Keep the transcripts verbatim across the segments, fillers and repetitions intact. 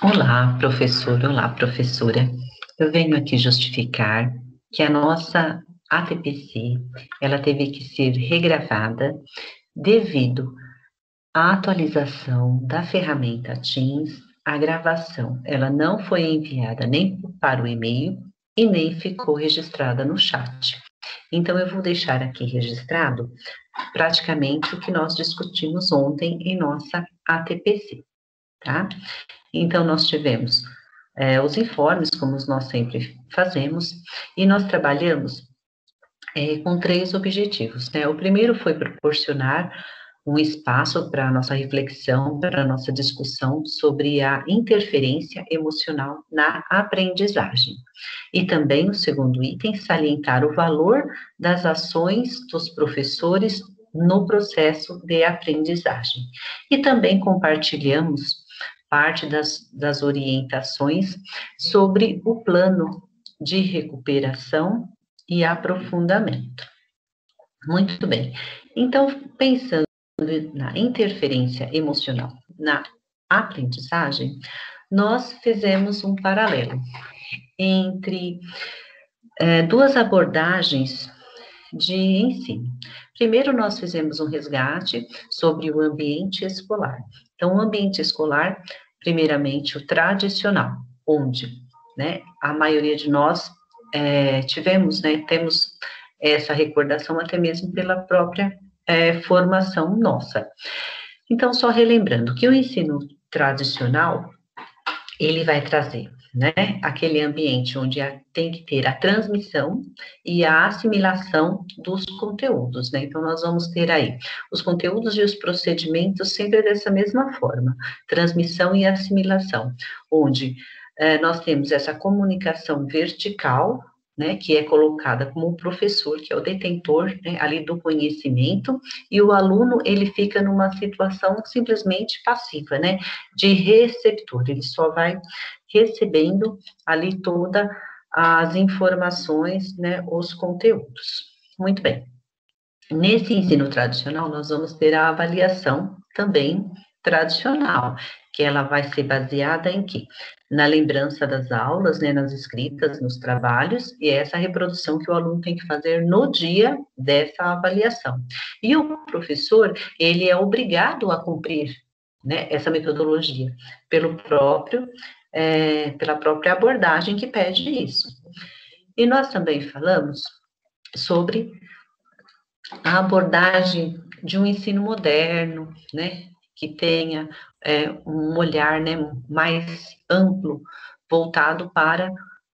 Olá, professor, olá, professora. Eu venho aqui justificar que a nossa A T P C, ela teve que ser regravada devido à atualização da ferramenta Teams. A gravação, ela não foi enviada nem para o e-mail e nem ficou registrada no chat. Então, eu vou deixar aqui registrado praticamente o que nós discutimos ontem em nossa A T P C, tá? Então, nós tivemos é, os informes, como nós sempre fazemos, e nós trabalhamos é, com três objetivos, né? O primeiro foi proporcionar um espaço para a nossa reflexão, para a nossa discussão sobre a interferência emocional na aprendizagem. E também o segundo item, salientar o valor das ações dos professores no processo de aprendizagem. E também compartilhamos parte das, das orientações sobre o plano de recuperação e aprofundamento. Muito bem. Então, pensando na interferência emocional na aprendizagem, nós fizemos um paralelo entre é, duas abordagens de ensino. Primeiro, nós fizemos um resgate sobre o ambiente escolar. Então, o ambiente escolar, primeiramente, o tradicional, onde, né, a maioria de nós é, tivemos, né, temos essa recordação até mesmo pela própria é, formação nossa. Então, só relembrando que o ensino tradicional, ele vai trazer, né, aquele ambiente onde tem que ter a transmissão e a assimilação dos conteúdos, né, então nós vamos ter aí os conteúdos e os procedimentos sempre dessa mesma forma, transmissão e assimilação, onde eh, nós temos essa comunicação vertical, né, que é colocada como o professor, que é o detentor, né, ali do conhecimento, e o aluno, ele fica numa situação simplesmente passiva, né, de receptor, ele só vai recebendo ali todas as informações, né, os conteúdos. Muito bem. Nesse ensino tradicional, nós vamos ter a avaliação também tradicional, que ela vai ser baseada em quê? Na lembrança das aulas, né, nas escritas, nos trabalhos, e é essa reprodução que o aluno tem que fazer no dia dessa avaliação. E o professor, ele é obrigado a cumprir, né, essa metodologia, pelo próprio, é, pela própria abordagem que pede isso. E nós também falamos sobre a abordagem de um ensino moderno, né, que tenha é, um olhar, né, mais amplo, voltado para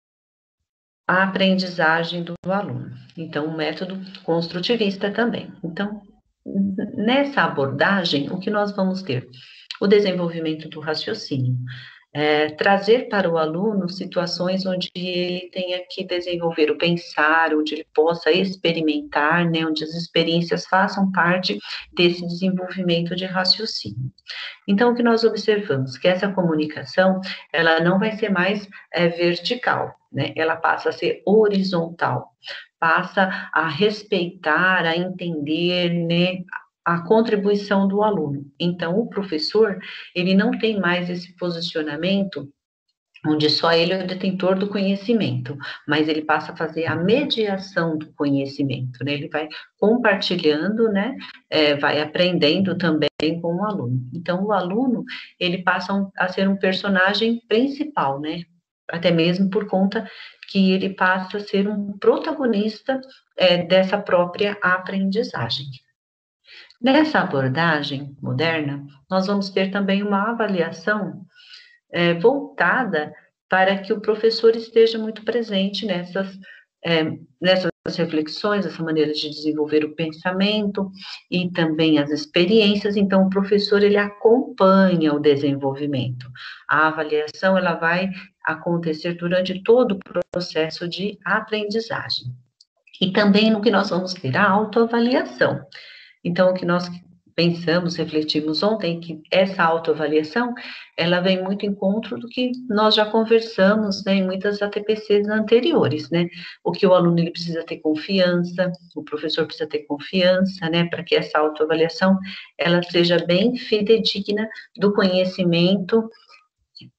a aprendizagem do aluno. Então, um método construtivista também. Então, nessa abordagem, o que nós vamos ter? O desenvolvimento do raciocínio, é, trazer para o aluno situações onde ele tenha que desenvolver o pensar, onde ele possa experimentar, né, onde as experiências façam parte desse desenvolvimento de raciocínio. Então, o que nós observamos? Que essa comunicação, ela não vai ser mais é, vertical, né, ela passa a ser horizontal, passa a respeitar, a entender, né, a contribuição do aluno. Então, o professor, ele não tem mais esse posicionamento onde só ele é o detentor do conhecimento, mas ele passa a fazer a mediação do conhecimento, né? Ele vai compartilhando, né? É, vai aprendendo também com o aluno. Então, o aluno, ele passa a ser um personagem principal, né? Até mesmo por conta que ele passa a ser um protagonista é, dessa própria aprendizagem. Nessa abordagem moderna, nós vamos ter também uma avaliação é, voltada para que o professor esteja muito presente nessas, é, nessas reflexões, essa maneira de desenvolver o pensamento e também as experiências. Então, o professor, ele acompanha o desenvolvimento. A avaliação, ela vai acontecer durante todo o processo de aprendizagem. E também no que nós vamos ter a autoavaliação. Então, o que nós pensamos, refletimos ontem, que essa autoavaliação, ela vem muito em encontro do que nós já conversamos, né, em muitas A T P Cs anteriores, né, o que o aluno ele precisa ter confiança, o professor precisa ter confiança, né, para que essa autoavaliação, ela seja bem fidedigna do conhecimento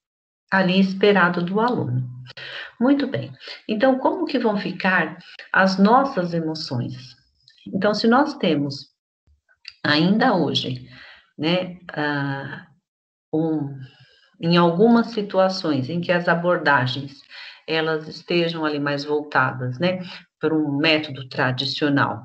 ali esperado do aluno. Muito bem. Então, como que vão ficar as nossas emoções? Então, se nós temos ainda hoje, né, ah, um, em algumas situações em que as abordagens elas estejam ali mais voltadas, né, para um método tradicional,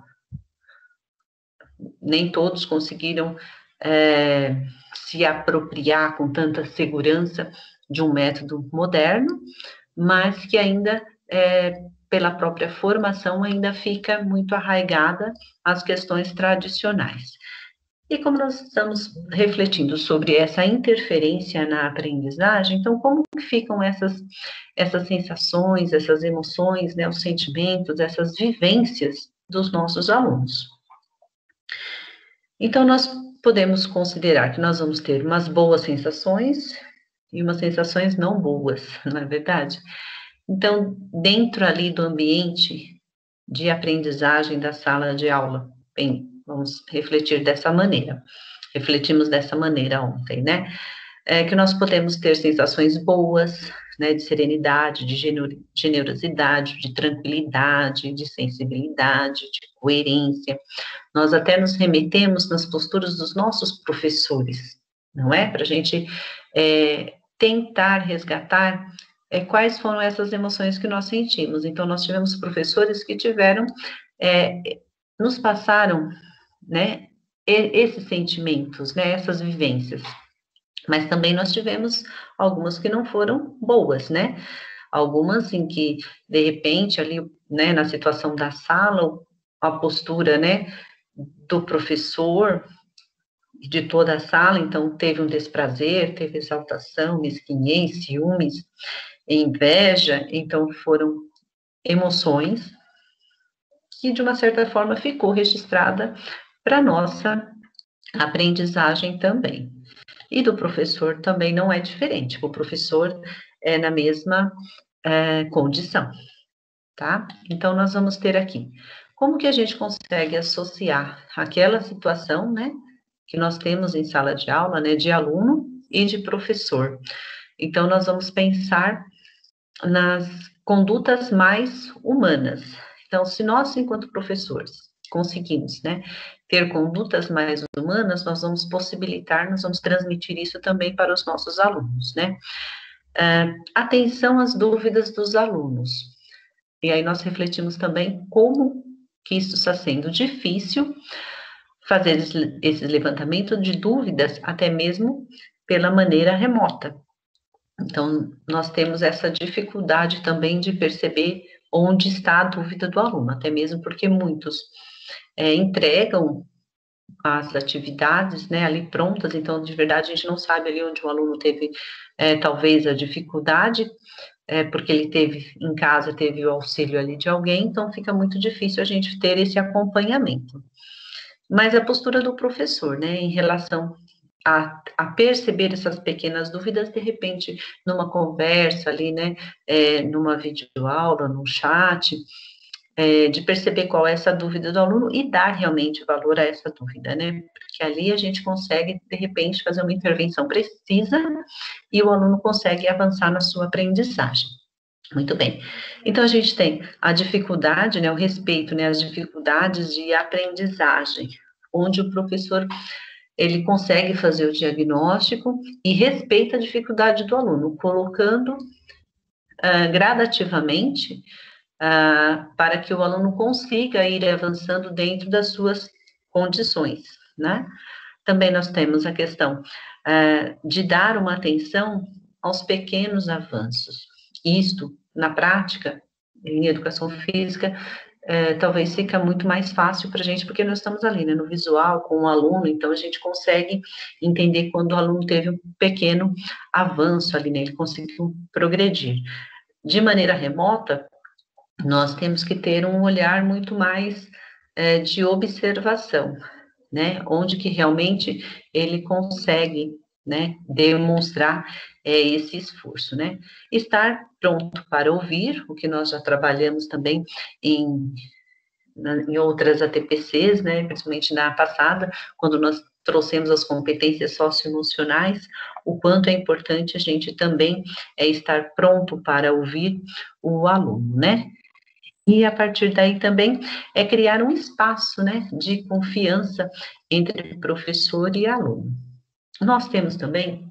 nem todos conseguiram é, se apropriar com tanta segurança de um método moderno, mas que ainda, é, pela própria formação, ainda fica muito arraigada às questões tradicionais. E como nós estamos refletindo sobre essa interferência na aprendizagem, então como que ficam essas, essas sensações, essas emoções, né, os sentimentos, essas vivências dos nossos alunos? Então, nós podemos considerar que nós vamos ter umas boas sensações e umas sensações não boas, não é verdade? Então, dentro ali do ambiente de aprendizagem da sala de aula, bem, vamos refletir dessa maneira. Refletimos dessa maneira ontem, né? É que nós podemos ter sensações boas, né, de serenidade, de generosidade, de tranquilidade, de sensibilidade, de coerência. Nós até nos remetemos nas posturas dos nossos professores, não é? Para a gente é, tentar resgatar é, quais foram essas emoções que nós sentimos. Então, nós tivemos professores que tiveram, é, nos passaram, né, esses sentimentos, né, essas vivências. Mas também nós tivemos algumas que não foram boas, né? Algumas em que, de repente, ali, né, na situação da sala, a postura, né, do professor, de toda a sala, então teve um desprazer, teve exaltação, mesquinhez, ciúmes, inveja, então foram emoções que, de uma certa forma, ficou registrada para nossa aprendizagem também. E do professor também não é diferente, o professor é na mesma é, condição, tá? Então, nós vamos ter aqui, como que a gente consegue associar aquela situação, né, que nós temos em sala de aula, né, de aluno e de professor. Então, nós vamos pensar nas condutas mais humanas. Então, se nós, enquanto professores, conseguimos, né, ter condutas mais humanas, nós vamos possibilitar, nós vamos transmitir isso também para os nossos alunos, né? Uh, atenção às dúvidas dos alunos. E aí nós refletimos também como que isso está sendo difícil, fazer esse levantamento de dúvidas, até mesmo pela maneira remota. Então, nós temos essa dificuldade também de perceber onde está a dúvida do aluno, até mesmo porque muitos é, entregam as atividades, né, ali prontas, então, de verdade, a gente não sabe ali onde o aluno teve, é, talvez, a dificuldade, é, porque ele teve, em casa, teve o auxílio ali de alguém, então fica muito difícil a gente ter esse acompanhamento. Mas a postura do professor, né, em relação a, a perceber essas pequenas dúvidas, de repente, numa conversa ali, né, é, numa videoaula, num chat, é, de perceber qual é essa dúvida do aluno e dar realmente valor a essa dúvida, né, porque ali a gente consegue, de repente, fazer uma intervenção precisa e o aluno consegue avançar na sua aprendizagem. Muito bem. Então, a gente tem a dificuldade, né, o respeito, né, as dificuldades de aprendizagem, onde o professor, ele consegue fazer o diagnóstico e respeita a dificuldade do aluno, colocando uh, gradativamente uh, para que o aluno consiga ir avançando dentro das suas condições, né? Também nós temos a questão uh, de dar uma atenção aos pequenos avanços. Isto, na prática, em educação física, é, talvez fica muito mais fácil para a gente, porque nós estamos ali, né, no visual, com o aluno, então a gente consegue entender quando o aluno teve um pequeno avanço ali, né, ele conseguiu progredir. De maneira remota, nós temos que ter um olhar muito mais é, de observação, né, onde que realmente ele consegue, né, demonstrar é, esse esforço, né, estar pronto para ouvir, o que nós já trabalhamos também em, na, em outras A T P Cs, né, principalmente na passada, quando nós trouxemos as competências socioemocionais, o quanto é importante a gente também é estar pronto para ouvir o aluno, né? E a partir daí também é criar um espaço, né, de confiança entre professor e aluno. Nós temos também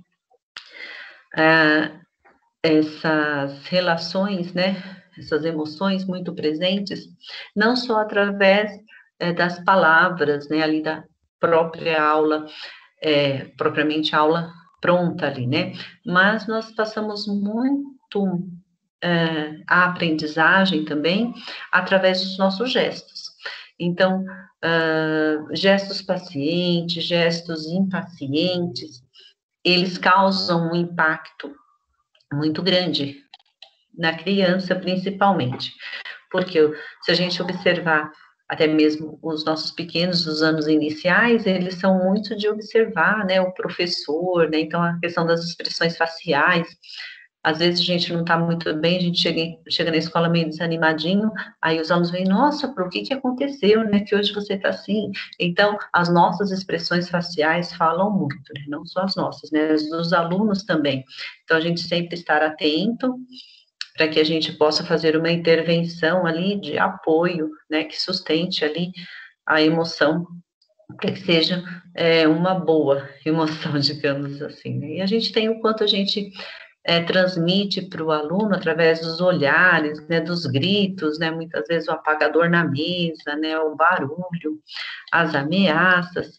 ah, essas relações, né, essas emoções muito presentes, não só através é, das palavras, né, ali da própria aula, é, propriamente aula pronta ali, né, mas nós passamos muito é, a aprendizagem também através dos nossos gestos. Então, uh, gestos pacientes, gestos impacientes, eles causam um impacto muito grande na criança, principalmente, porque se a gente observar até mesmo os nossos pequenos dos anos iniciais, eles são muito de observar, né, o professor, né, então a questão das expressões faciais, às vezes a gente não está muito bem, a gente chega, chega na escola meio desanimadinho, aí os alunos vêm, nossa, por que que aconteceu, né, que hoje você está assim? Então, as nossas expressões faciais falam muito, né, não só as nossas, né, as dos alunos também. Então, a gente sempre estar atento, para que a gente possa fazer uma intervenção ali de apoio, né, que sustente ali a emoção, para que seja é, uma boa emoção, digamos assim. Né? E a gente tem o quanto a gente é, transmite para o aluno através dos olhares, né, dos gritos, né, muitas vezes o apagador na mesa, né, o barulho, as ameaças,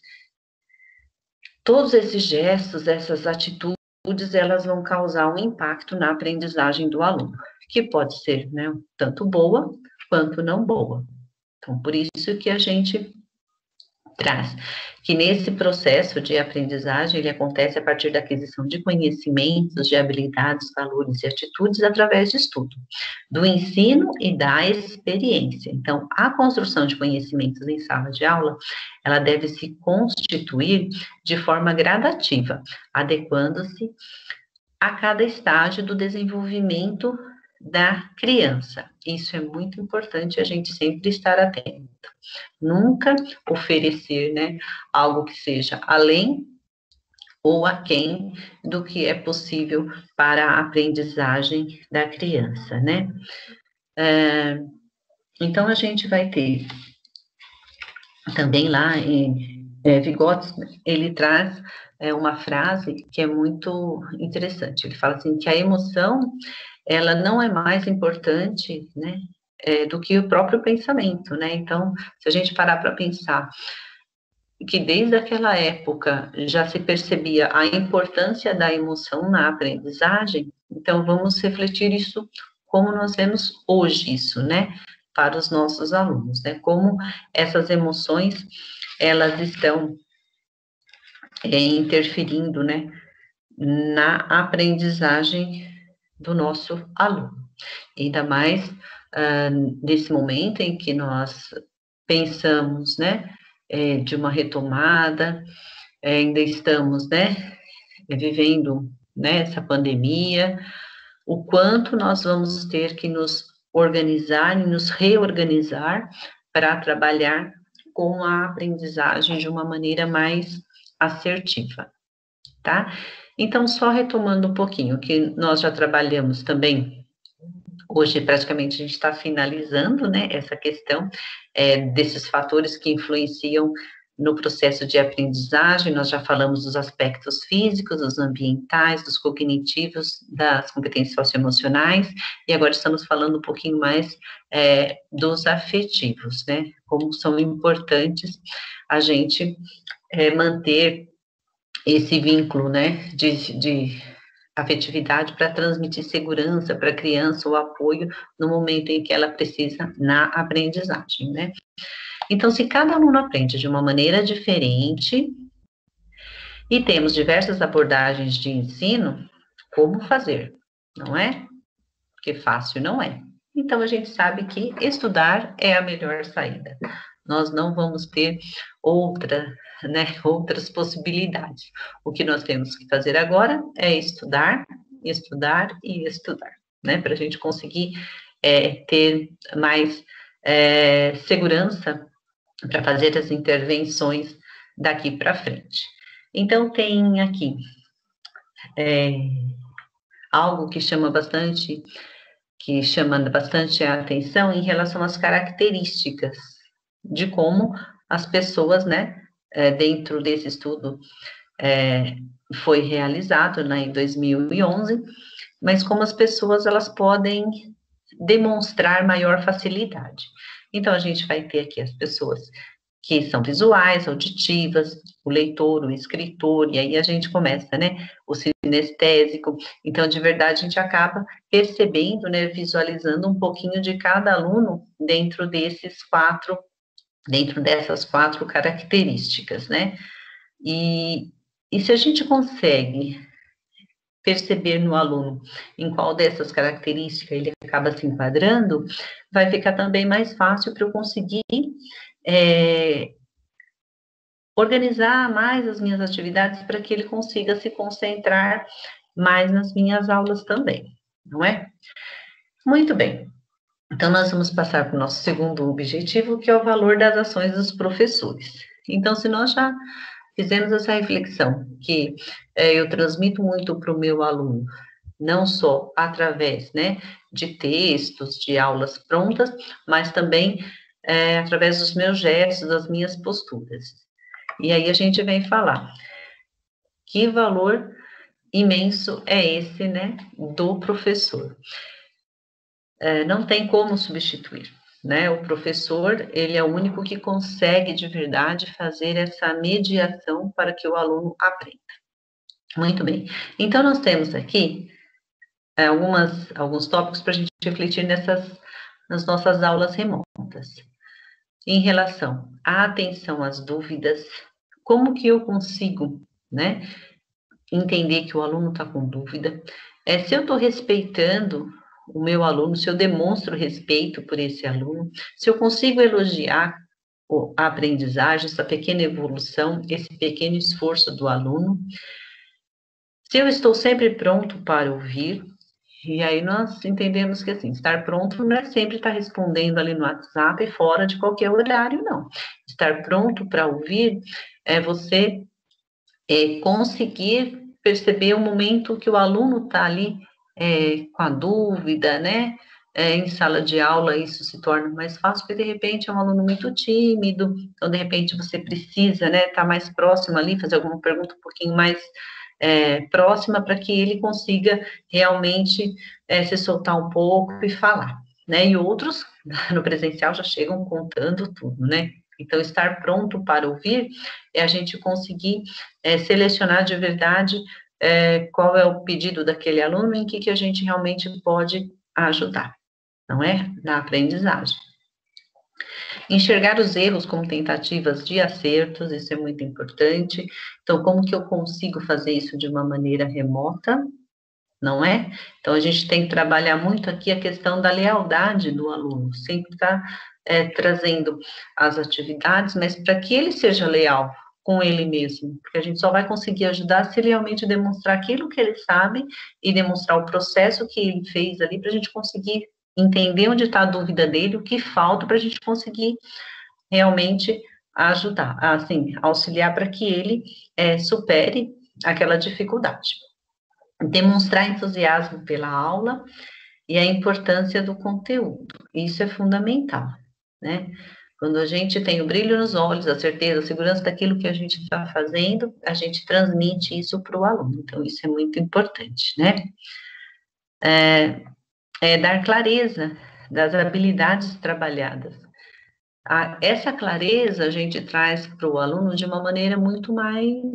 todos esses gestos, essas atitudes, elas vão causar um impacto na aprendizagem do aluno, que pode ser, né, tanto boa quanto não boa. Então, por isso que a gente traz que nesse processo de aprendizagem, ele acontece a partir da aquisição de conhecimentos, de habilidades, valores e atitudes através de estudo, do ensino e da experiência. Então, a construção de conhecimentos em sala de aula, ela deve se constituir de forma gradativa, adequando-se a cada estágio do desenvolvimento da criança. Isso é muito importante a gente sempre estar atento. Nunca oferecer, né, algo que seja além ou aquém do que é possível para a aprendizagem da criança, né? É, então, a gente vai ter também lá em é, Vygotsky, ele traz é, uma frase que é muito interessante. Ele fala assim, que a emoção, ela não é mais importante, né, é, do que o próprio pensamento, né? Então, se a gente parar para pensar que desde aquela época já se percebia a importância da emoção na aprendizagem, então vamos refletir isso como nós vemos hoje isso, né, para os nossos alunos, né, como essas emoções, elas estão é, interferindo, né, na aprendizagem do nosso aluno. Ainda mais uh, nesse momento em que nós pensamos, né, é, de uma retomada, é, ainda estamos, né, vivendo, né, essa pandemia, o quanto nós vamos ter que nos organizar e nos reorganizar para trabalhar com a aprendizagem de uma maneira mais assertiva, tá? Então, só retomando um pouquinho, que nós já trabalhamos também, hoje praticamente a gente está finalizando, né, essa questão é, desses fatores que influenciam no processo de aprendizagem. Nós já falamos dos aspectos físicos, dos ambientais, dos cognitivos, das competências socioemocionais, e agora estamos falando um pouquinho mais é, dos afetivos, né, como são importantes a gente é, manter esse vínculo, né, de, de afetividade para transmitir segurança para a criança, o apoio no momento em que ela precisa na aprendizagem, né? Então, se cada aluno aprende de uma maneira diferente e temos diversas abordagens de ensino, como fazer, não é? Porque fácil não é. Então, a gente sabe que estudar é a melhor saída. Nós não vamos ter outra, né, outras possibilidades. O que nós temos que fazer agora é estudar, estudar e estudar, né, para a gente conseguir é, ter mais é, segurança para fazer as intervenções daqui para frente. Então, tem aqui é, algo que chama bastante, que chama bastante a atenção em relação às características de como as pessoas, né, é, dentro desse estudo, é, foi realizado, né, em dois mil e onze, mas como as pessoas, elas podem demonstrar maior facilidade. Então, a gente vai ter aqui as pessoas que são visuais, auditivas, o leitor, o escritor, e aí a gente começa, né, o sinestésico. Então, de verdade, a gente acaba percebendo, né, visualizando um pouquinho de cada aluno dentro desses quatro, dentro dessas quatro características, né, e, e se a gente consegue perceber no aluno em qual dessas características ele acaba se enquadrando, vai ficar também mais fácil para eu conseguir é, organizar mais as minhas atividades para que ele consiga se concentrar mais nas minhas aulas também, não é? Muito bem. Então, nós vamos passar para o nosso segundo objetivo, que é o valor das ações dos professores. Então, se nós já fizemos essa reflexão, que é, eu transmito muito para o meu aluno, não só através, né, de textos, de aulas prontas, mas também é, através dos meus gestos, das minhas posturas. E aí a gente vem falar, que valor imenso é esse, né, do professor? É, não tem como substituir, né? O professor, ele é o único que consegue, de verdade, fazer essa mediação para que o aluno aprenda. Muito bem. Então, nós temos aqui é, algumas, alguns tópicos para a gente refletir nessas, nas nossas aulas remotas. Em relação à atenção às dúvidas, como que eu consigo, né, entender que o aluno está com dúvida? É, se eu estou respeitando o meu aluno, se eu demonstro respeito por esse aluno, se eu consigo elogiar a aprendizagem, essa pequena evolução, esse pequeno esforço do aluno, se eu estou sempre pronto para ouvir, e aí nós entendemos que, assim, estar pronto não é sempre estar respondendo ali no WhatsApp fora de qualquer horário, não. Estar pronto para ouvir é você é, conseguir perceber o momento que o aluno está ali é, com a dúvida, né? É, em sala de aula isso se torna mais fácil, porque de repente é um aluno muito tímido, então de repente você precisa, né, estar tá mais próximo ali, fazer alguma pergunta um pouquinho mais é, próxima para que ele consiga realmente é, se soltar um pouco e falar, né? E outros no presencial já chegam contando tudo, né? Então, estar pronto para ouvir é a gente conseguir é, selecionar de verdade é, qual é o pedido daquele aluno, em que, que a gente realmente pode ajudar, não é? Na aprendizagem. Enxergar os erros como tentativas de acertos, isso é muito importante. Então, como que eu consigo fazer isso de uma maneira remota, não é? Então, a gente tem que trabalhar muito aqui a questão da lealdade do aluno, sempre estar é, trazendo as atividades, mas para que ele seja leal com ele mesmo, porque a gente só vai conseguir ajudar se ele realmente demonstrar aquilo que ele sabe e demonstrar o processo que ele fez ali, para a gente conseguir entender onde está a dúvida dele, o que falta para a gente conseguir realmente ajudar, assim, auxiliar para que ele é, supere aquela dificuldade. Demonstrar entusiasmo pela aula e a importância do conteúdo, isso é fundamental, né? Quando a gente tem o brilho nos olhos, a certeza, a segurança daquilo que a gente está fazendo, a gente transmite isso para o aluno, então isso é muito importante, né? É, é dar clareza das habilidades trabalhadas. A, essa clareza a gente traz para o aluno de uma maneira muito mais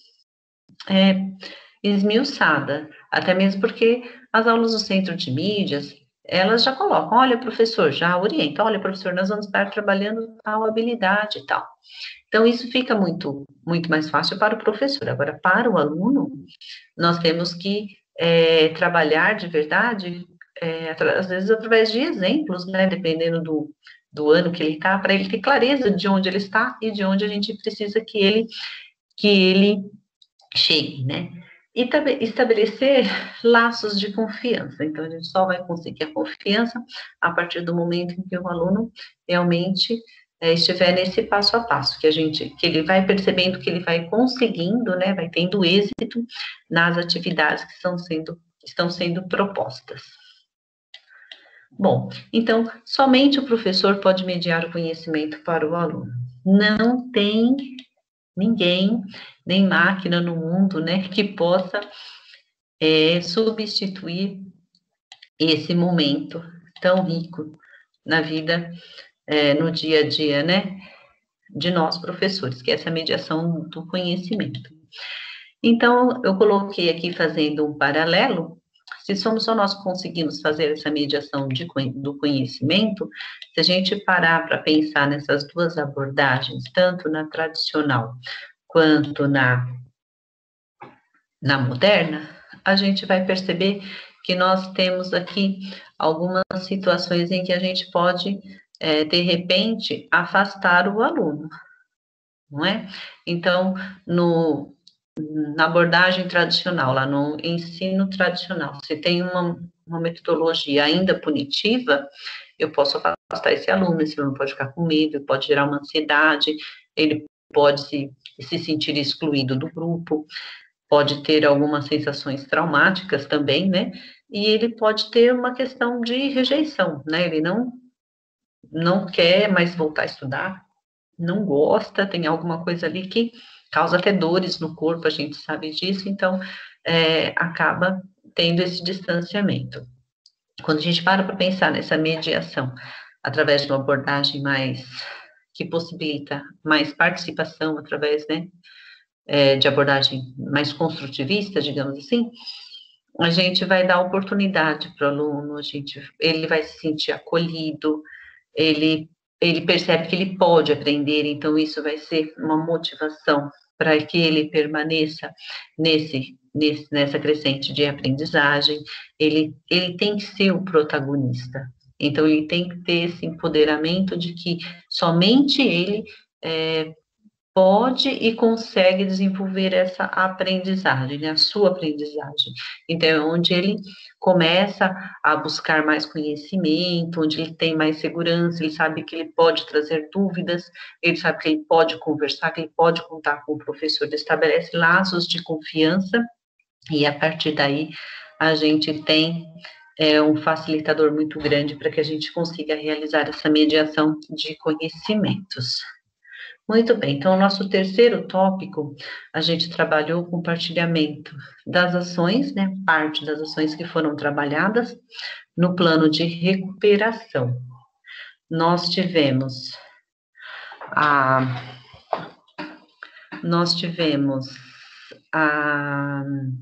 é, esmiuçada, até mesmo porque as aulas do centro de mídias, elas já colocam, olha, professor, já orienta, olha, professor, nós vamos estar trabalhando tal habilidade e tal. Então, isso fica muito, muito mais fácil para o professor. Agora, para o aluno, nós temos que é, trabalhar de verdade, é, às vezes através de exemplos, né, dependendo do, do ano que ele está, para ele ter clareza de onde ele está e de onde a gente precisa que ele, que ele chegue, né? E também estabelecer laços de confiança. Então, a gente só vai conseguir a confiança a partir do momento em que o aluno realmente é, estiver nesse passo a passo, que a gente, que ele vai percebendo que ele vai conseguindo, né, vai tendo êxito nas atividades que estão sendo, estão sendo propostas. Bom, então, somente o professor pode mediar o conhecimento para o aluno. Não tem ninguém, nem máquina no mundo, né, que possa é, substituir esse momento tão rico na vida, é, no dia a dia, né, de nós professores, que é essa mediação do conhecimento. Então, eu coloquei aqui fazendo um paralelo, se somos só nós que conseguimos fazer essa mediação de, do conhecimento, se a gente parar para pensar nessas duas abordagens, tanto na tradicional quanto na, na moderna, a gente vai perceber que nós temos aqui algumas situações em que a gente pode, é, de repente, afastar o aluno, não é? Então, no, na abordagem tradicional, lá no ensino tradicional, se tem uma, uma metodologia ainda punitiva, eu posso afastar esse aluno, esse aluno pode ficar com medo, pode gerar uma ansiedade, ele pode se, se sentir excluído do grupo, pode ter algumas sensações traumáticas também, né? E ele pode ter uma questão de rejeição, né? Ele não, não quer mais voltar a estudar, não gosta, tem alguma coisa ali que causa até dores no corpo, a gente sabe disso, então é, acaba tendo esse distanciamento. Quando a gente para para pensar nessa mediação, através de uma abordagem mais, que possibilita mais participação, através, né, é, de abordagem mais construtivista, digamos assim, a gente vai dar oportunidade para o aluno, a gente, ele vai se sentir acolhido, ele, ele percebe que ele pode aprender, então isso vai ser uma motivação para que ele permaneça nesse, nesse, nessa crescente de aprendizagem, ele, ele tem que ser o protagonista, então ele tem que ter esse empoderamento de que somente ele é, pode e consegue desenvolver essa aprendizagem, né, a sua aprendizagem. Então, é onde ele começa a buscar mais conhecimento, onde ele tem mais segurança, ele sabe que ele pode trazer dúvidas, ele sabe que ele pode conversar, que ele pode contar com o professor, ele estabelece laços de confiança, e a partir daí a gente tem é, um facilitador muito grande para que a gente consiga realizar essa mediação de conhecimentos. Muito bem, então, o nosso terceiro tópico, a gente trabalhou o compartilhamento das ações, né, parte das ações que foram trabalhadas no plano de recuperação. Nós tivemos a, nós tivemos a,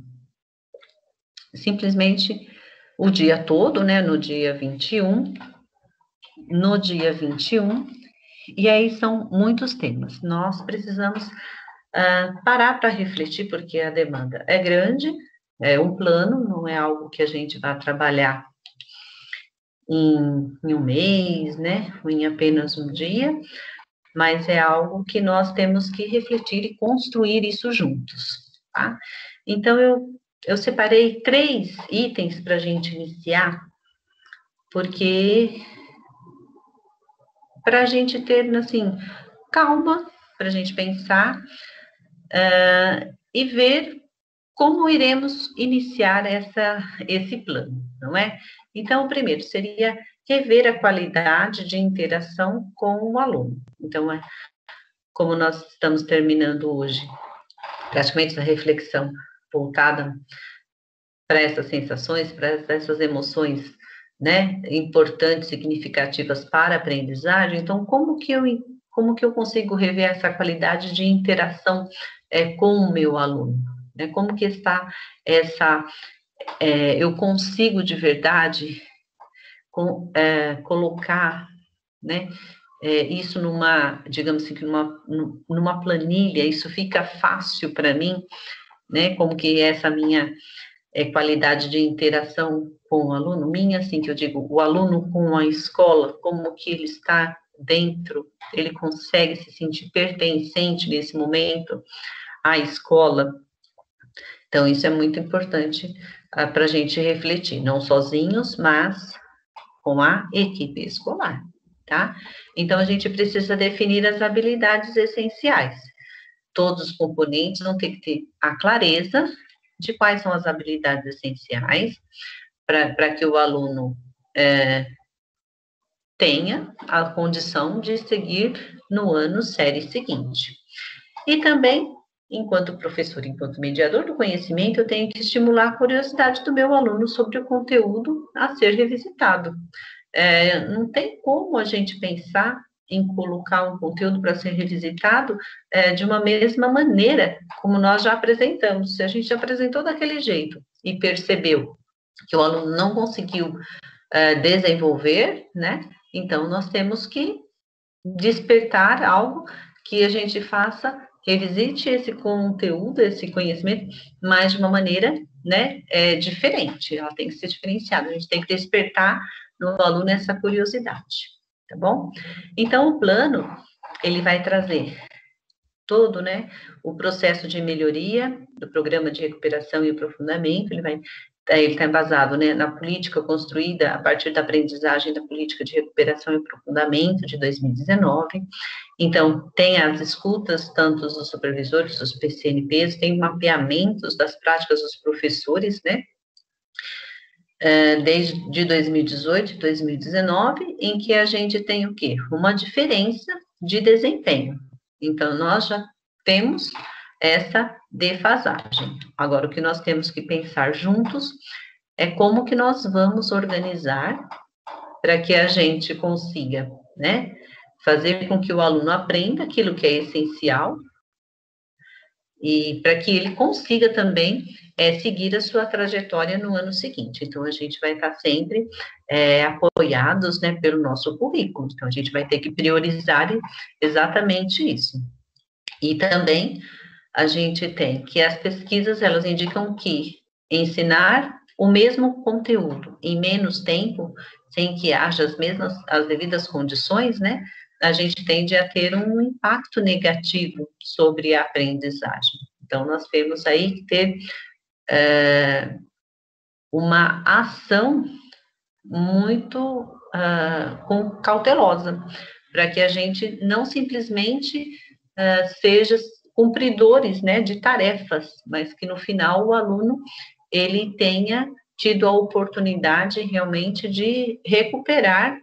simplesmente o dia todo, né, no dia vinte e um, no dia vinte e um, e aí são muitos temas. Nós precisamos uh, parar para refletir, porque a demanda é grande, é um plano, não é algo que a gente vai trabalhar em, em um mês, né, ou em apenas um dia, mas é algo que nós temos que refletir e construir isso juntos, tá? Então, eu, eu separei três itens para a gente iniciar, porque para a gente ter, assim, calma, para a gente pensar uh, e ver como iremos iniciar essa, esse plano, não é? Então, o primeiro seria rever a qualidade de interação com o aluno. Então, é, como nós estamos terminando hoje, praticamente a reflexão voltada para essas sensações, para essas emoções, né, importantes, significativas para a aprendizagem, então, como que eu, como que eu consigo rever essa qualidade de interação é, com o meu aluno? Né, como que está essa, é, eu consigo de verdade com, é, colocar, né, é, isso numa, digamos assim, numa, numa planilha, isso fica fácil para mim, né, como que essa minha é, qualidade de interação com o aluno, minha, assim, que eu digo, o aluno com a escola, como que ele está dentro, ele consegue se sentir pertencente nesse momento à escola. Então, isso é muito importante ah, para a gente refletir, não sozinhos, mas com a equipe escolar, tá? Então, a gente precisa definir as habilidades essenciais. Todos os componentes vão ter que ter a clareza de quais são as habilidades essenciais para que o aluno é, tenha a condição de seguir no ano série seguinte. E também, enquanto professor, enquanto mediador do conhecimento, eu tenho que estimular a curiosidade do meu aluno sobre o conteúdo a ser revisitado. É, não tem como a gente pensar em colocar um conteúdo para ser revisitado é, de uma mesma maneira, como nós já apresentamos. Se a gente apresentou daquele jeito e percebeu que o aluno não conseguiu é, desenvolver, né? Então, nós temos que despertar algo que a gente faça, revisite esse conteúdo, esse conhecimento, mas de uma maneira, né, é, diferente. Ela tem que ser diferenciada. A gente tem que despertar no aluno essa curiosidade, tá bom? Então, o plano, ele vai trazer todo, né, o processo de melhoria do programa de recuperação e aprofundamento, ele vai, ele está embasado, né, na política construída a partir da aprendizagem da política de recuperação e aprofundamento de dois mil e dezenove, então, tem as escutas, tanto dos supervisores, dos P C N Ps, tem mapeamentos das práticas dos professores, né, desde dois mil e dezoito e dois mil e dezenove, em que a gente tem o quê? Uma diferença de desempenho. Então, nós já temos essa defasagem. Agora, o que nós temos que pensar juntos é como que nós vamos organizar para que a gente consiga, né, fazer com que o aluno aprenda aquilo que é essencial e para que ele consiga também é, seguir a sua trajetória no ano seguinte. Então, a gente vai estar sempre é, apoiados, né, pelo nosso currículo. Então, a gente vai ter que priorizar exatamente isso. E também a gente tem que as pesquisas, elas indicam que ensinar o mesmo conteúdo em menos tempo, sem que haja as mesmas, as devidas condições, né, a gente tende a ter um impacto negativo sobre a aprendizagem. Então, nós temos aí que ter é, uma ação muito uh, com, cautelosa, para que a gente não simplesmente uh, seja cumpridores, né, de tarefas, mas que no final o aluno ele tenha tido a oportunidade realmente de recuperar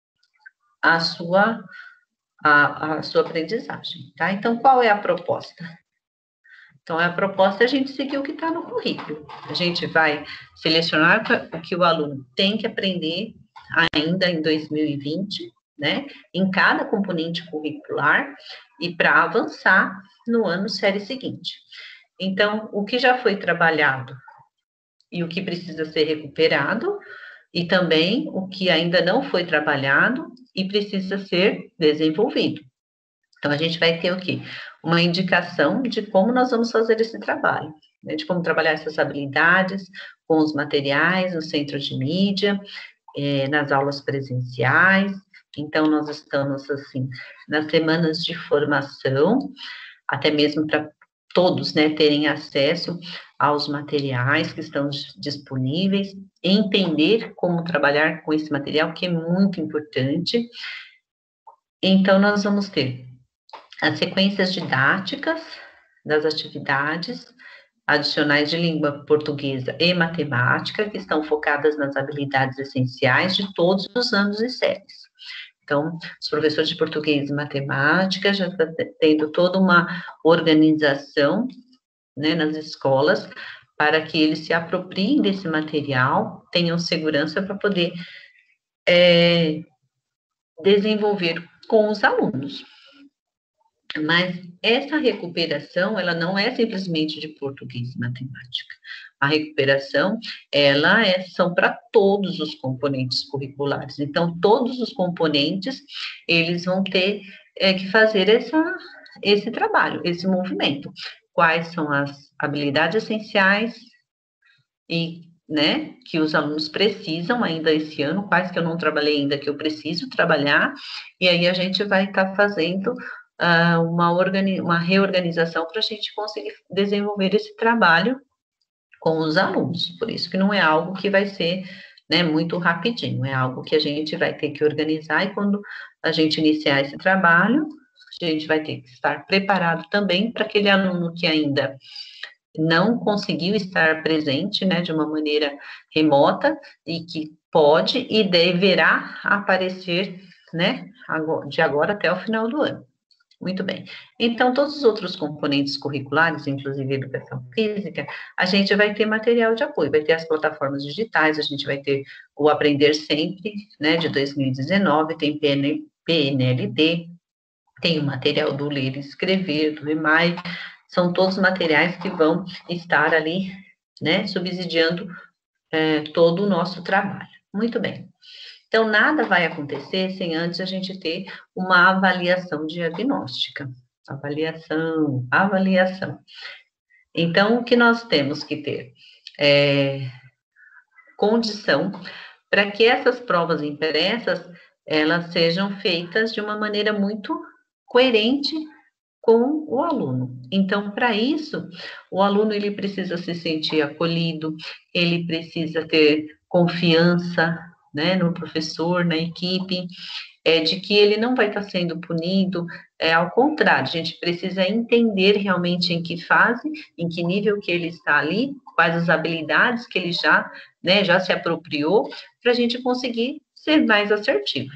a sua, a, a sua aprendizagem, tá? Então, qual é a proposta? Então, a proposta é a gente seguir o que está no currículo. A gente vai selecionar o que o aluno tem que aprender ainda em dois mil e vinte, né, em cada componente curricular, e para avançar no ano série seguinte. Então, o que já foi trabalhado e o que precisa ser recuperado, e também o que ainda não foi trabalhado e precisa ser desenvolvido. Então, a gente vai ter o quê? Uma indicação de como nós vamos fazer esse trabalho, né? De como trabalhar essas habilidades com os materiais no centro de mídia, eh, nas aulas presenciais. Então, nós estamos, assim, nas semanas de formação, até mesmo para todos, né, terem acesso aos materiais que estão disponíveis, entender como trabalhar com esse material, que é muito importante. Então, nós vamos ter as sequências didáticas das atividades adicionais de língua portuguesa e matemática, que estão focadas nas habilidades essenciais de todos os anos e séries. Então, os professores de português e matemática já estão tendo toda uma organização, né, nas escolas, para que eles se apropriem desse material, tenham segurança para poder é, desenvolver com os alunos. Mas essa recuperação, ela não é simplesmente de português e matemática. A recuperação, ela é, são para todos os componentes curriculares. Então, todos os componentes, eles vão ter é, que fazer essa, esse trabalho, esse movimento. Quais são as habilidades essenciais e, né, que os alunos precisam ainda esse ano, quais que eu não trabalhei ainda, que eu preciso trabalhar, e aí a gente vai estar tá fazendo Uma, organi uma reorganização para a gente conseguir desenvolver esse trabalho com os alunos. Por isso que não é algo que vai ser, né, muito rapidinho, é algo que a gente vai ter que organizar, e quando a gente iniciar esse trabalho, a gente vai ter que estar preparado também para aquele aluno que ainda não conseguiu estar presente, né, de uma maneira remota, e que pode e deverá aparecer, né, de agora até o final do ano. Muito bem. Então, todos os outros componentes curriculares, inclusive educação física, a gente vai ter material de apoio, vai ter as plataformas digitais, a gente vai ter o Aprender Sempre, né, de dois mil e dezenove, tem P N L D, tem o material do Ler e Escrever, do EMAI, são todos materiais que vão estar ali, né, subsidiando é, todo o nosso trabalho. Muito bem. Então, nada vai acontecer sem antes a gente ter uma avaliação diagnóstica. Avaliação, avaliação. Então, o que nós temos que ter? É, condição para que essas provas impressas, elas sejam feitas de uma maneira muito coerente com o aluno. Então, para isso, o aluno ele precisa se sentir acolhido, ele precisa ter confiança, né, no professor, na equipe, é, de que ele não vai estar sendo punido, é, ao contrário, a gente precisa entender realmente em que fase, em que nível que ele está ali, quais as habilidades que ele já, né, já se apropriou, para a gente conseguir ser mais assertivo.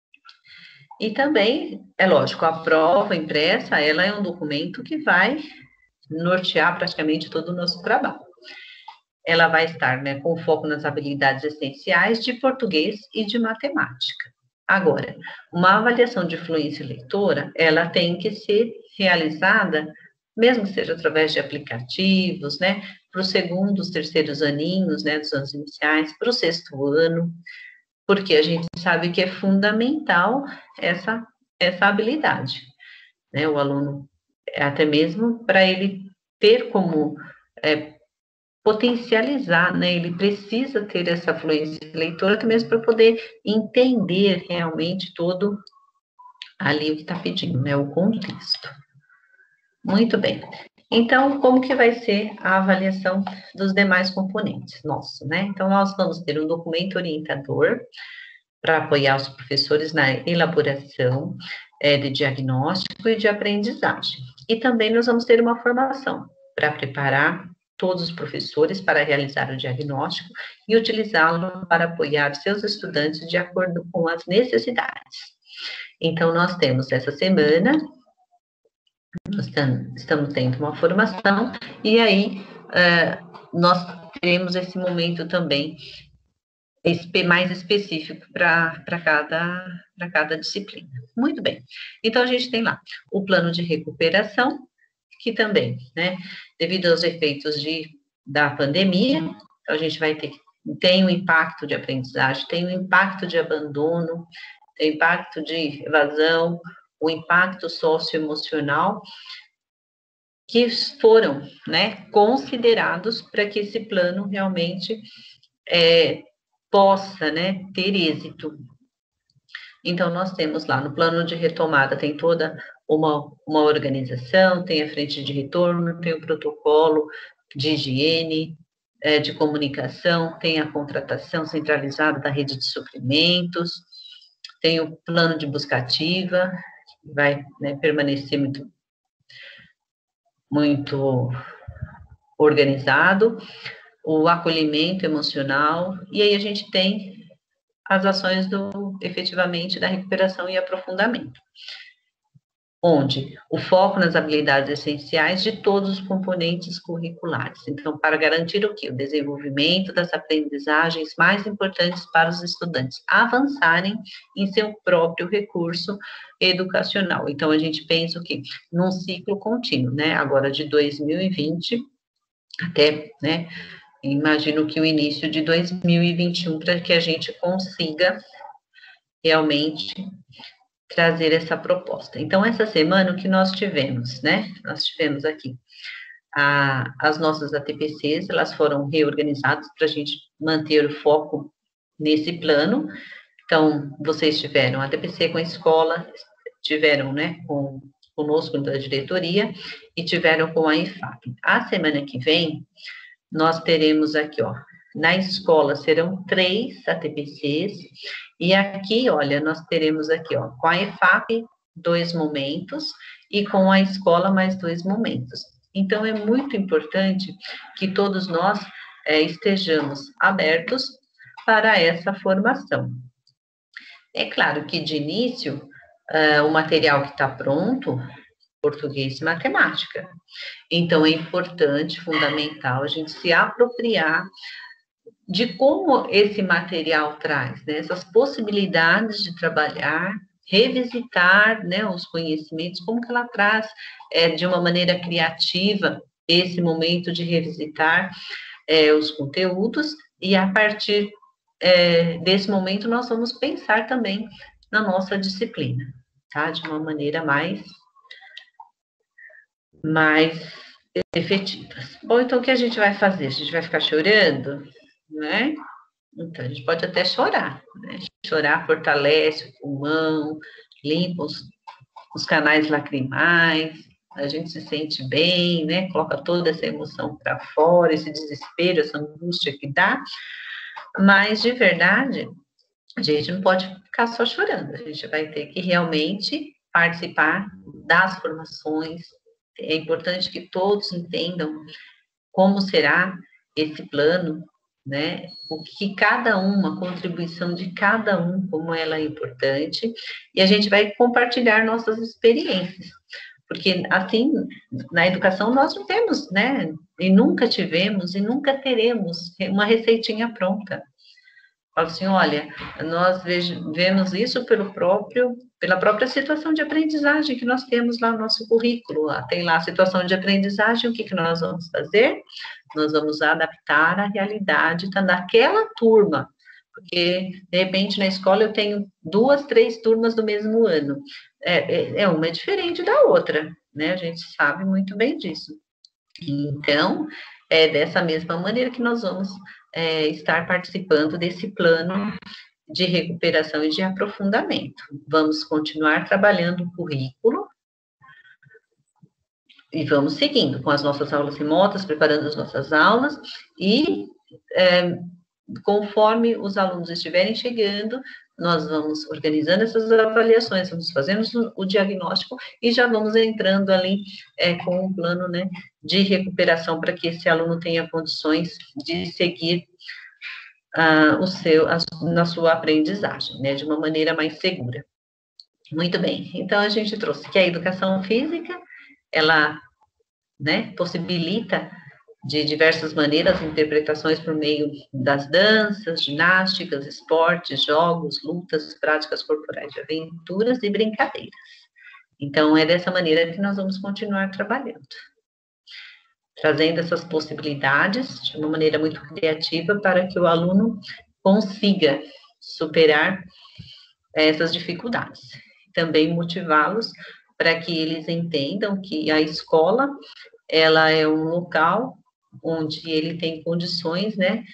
E também, é lógico, a prova impressa, ela é um documento que vai nortear praticamente todo o nosso trabalho. Ela vai estar, né, com foco nas habilidades essenciais de português e de matemática. Agora, uma avaliação de fluência leitora, ela tem que ser realizada, mesmo que seja através de aplicativos, né, para os segundos, terceiros aninhos, né, dos anos iniciais, para o sexto ano, porque a gente sabe que é fundamental essa, essa habilidade, né, o aluno, até mesmo para ele ter como é, potencializar, né, ele precisa ter essa fluência leitora, até mesmo para poder entender realmente todo ali o que está pedindo, né, o contexto. Muito bem. Então, como que vai ser a avaliação dos demais componentes? Nossa, né? Então, nós vamos ter um documento orientador para apoiar os professores na elaboração é, de diagnóstico e de aprendizagem. E também nós vamos ter uma formação para preparar todos os professores para realizar o diagnóstico e utilizá-lo para apoiar seus estudantes de acordo com as necessidades. Então, nós temos essa semana, nós estamos tendo uma formação, e aí uh, nós teremos esse momento também mais específico para cada, para cada disciplina. Muito bem. Então, a gente tem lá o plano de recuperação, que também, né, devido aos efeitos de, da pandemia, a gente vai ter, tem um impacto de aprendizagem, tem um impacto de abandono, tem impacto de evasão, o impacto socioemocional, que foram, né, considerados para que esse plano realmente é, possa, né, ter êxito. Então, nós temos lá no plano de retomada, tem toda uma, uma organização, tem a frente de retorno, tem o protocolo de higiene, é, de comunicação, tem a contratação centralizada da rede de suprimentos, tem o plano de busca ativa, que vai, né, permanecer muito, muito organizado, o acolhimento emocional, e aí a gente tem as ações do, efetivamente, da recuperação e aprofundamento, onde o foco nas habilidades essenciais de todos os componentes curriculares. Então, para garantir o quê? O desenvolvimento das aprendizagens mais importantes para os estudantes avançarem em seu próprio recurso educacional. Então, a gente pensa o quê? Num ciclo contínuo, né? Agora, de dois mil e vinte até, né, imagino que o início de dois mil e vinte e um, para que a gente consiga realmente trazer essa proposta. Então, essa semana, o que nós tivemos, né? Nós tivemos aqui a, as nossas A T P Cs, elas foram reorganizadas para a gente manter o foco nesse plano. Então, vocês tiveram a A T P C com a escola, tiveram, né, com conosco da diretoria e tiveram com a I F A P. A semana que vem, nós teremos aqui, ó, Na escola serão três A T P Cs, e aqui, olha, nós teremos aqui, ó, com a E F A P, dois momentos, e com a escola, mais dois momentos. Então, é muito importante que todos nós é, estejamos abertos para essa formação. É claro que, de início, uh, o material que está pronto, português e matemática. Então, é importante, fundamental, a gente se apropriar de como esse material traz, né, essas possibilidades de trabalhar, revisitar, né, os conhecimentos, como que ela traz é, de uma maneira criativa esse momento de revisitar é, os conteúdos, e a partir é, desse momento nós vamos pensar também na nossa disciplina, tá, de uma maneira mais, mais efetiva. Bom, então o que a gente vai fazer? A gente vai ficar chorando, né? Então, a gente pode até chorar, né? Chorar fortalece o pulmão, limpa os, os canais lacrimais, a gente se sente bem, né? Coloca toda essa emoção para fora, esse desespero, essa angústia que dá, mas, de verdade, a gente não pode ficar só chorando, a gente vai ter que realmente participar das formações. É importante que todos entendam como será esse plano, né? O que cada um, a contribuição de cada um, como ela é importante, e a gente vai compartilhar nossas experiências, porque assim, na educação nós não temos, né? E nunca tivemos e nunca teremos uma receitinha pronta. Falo assim, olha, nós vejo, vemos isso pelo próprio, pela própria situação de aprendizagem que nós temos lá no nosso currículo. Tem lá a situação de aprendizagem, o que, que nós vamos fazer? Nós vamos adaptar a realidade tá, daquela turma, porque, de repente, na escola eu tenho duas, três turmas do mesmo ano. É, é, é uma é diferente da outra, né? A gente sabe muito bem disso. Então, é dessa mesma maneira que nós vamos é, estar participando desse plano de recuperação e de aprofundamento. Vamos continuar trabalhando o currículo e vamos seguindo com as nossas aulas remotas, preparando as nossas aulas e, é, conforme os alunos estiverem chegando, nós vamos organizando essas avaliações, vamos fazendo o diagnóstico e já vamos entrando ali é, com um plano, né, de recuperação para que esse aluno tenha condições de seguir ah, o seu, a, na sua aprendizagem, né, de uma maneira mais segura. Muito bem, então a gente trouxe que a educação física, ela, né, possibilita de diversas maneiras, interpretações por meio das danças, ginásticas, esportes, jogos, lutas, práticas corporais de aventuras e brincadeiras. Então, é dessa maneira que nós vamos continuar trabalhando, trazendo essas possibilidades de uma maneira muito criativa para que o aluno consiga superar essas dificuldades. Também motivá-los para que eles entendam que a escola, ela é um local onde ele tem condições, né,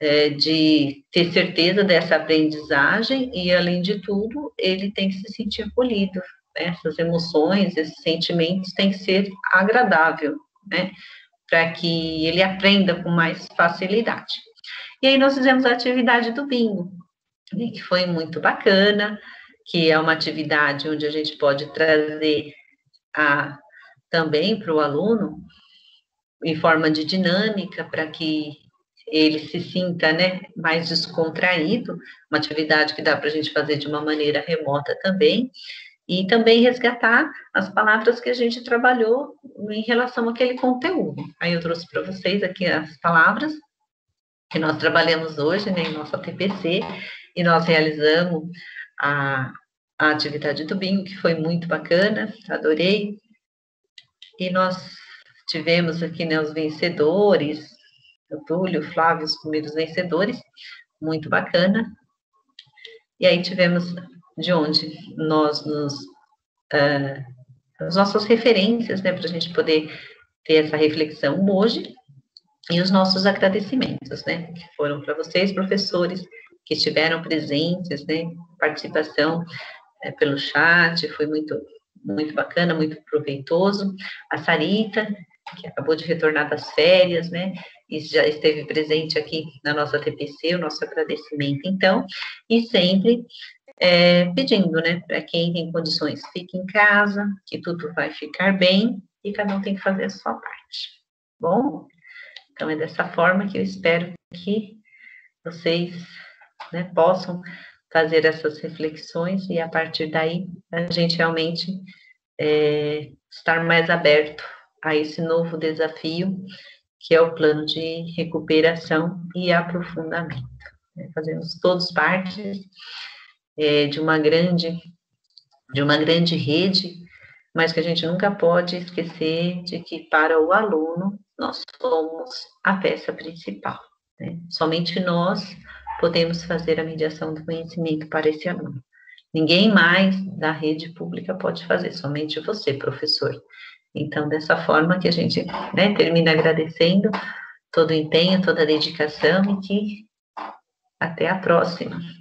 de ter certeza dessa aprendizagem e, além de tudo, ele tem que se sentir acolhido, né, essas emoções, esses sentimentos têm que ser agradável, né, para que ele aprenda com mais facilidade. E aí nós fizemos a atividade do bingo, né, que foi muito bacana, que é uma atividade onde a gente pode trazer a, também para o aluno em forma de dinâmica, para que ele se sinta, né, mais descontraído, uma atividade que dá para a gente fazer de uma maneira remota também, e também resgatar as palavras que a gente trabalhou em relação àquele conteúdo. Aí eu trouxe para vocês aqui as palavras que nós trabalhamos hoje, né, em nosso A T P C, e nós realizamos a, a atividade do bingo, que foi muito bacana, adorei, e nós tivemos aqui, né, os vencedores, o Túlio, o Flávio, os primeiros vencedores, muito bacana. E aí tivemos de onde nós nos... Uh, as nossas referências, né, para a gente poder ter essa reflexão hoje, e os nossos agradecimentos, né, que foram para vocês, professores, que estiveram presentes, né, participação é, pelo chat, foi muito, muito bacana, muito proveitoso. A Sarita, que acabou de retornar das férias, né, e já esteve presente aqui na nossa T P C, o nosso agradecimento, então, e sempre é, pedindo, né, para quem tem condições, fique em casa, que tudo vai ficar bem, e cada um tem que fazer a sua parte. Bom, então é dessa forma que eu espero que vocês, né, possam fazer essas reflexões e a partir daí a gente realmente é, estar mais aberto a esse novo desafio que é o plano de recuperação e aprofundamento. Fazemos todos parte é, de uma grande de uma grande rede, mas que a gente nunca pode esquecer de que para o aluno nós somos a peça principal, né? Somente nós podemos fazer a mediação do conhecimento para esse aluno. Ninguém mais da rede pública pode fazer, somente você, professor. Então, dessa forma que a gente, né, termina agradecendo todo o empenho, toda a dedicação e que até a próxima.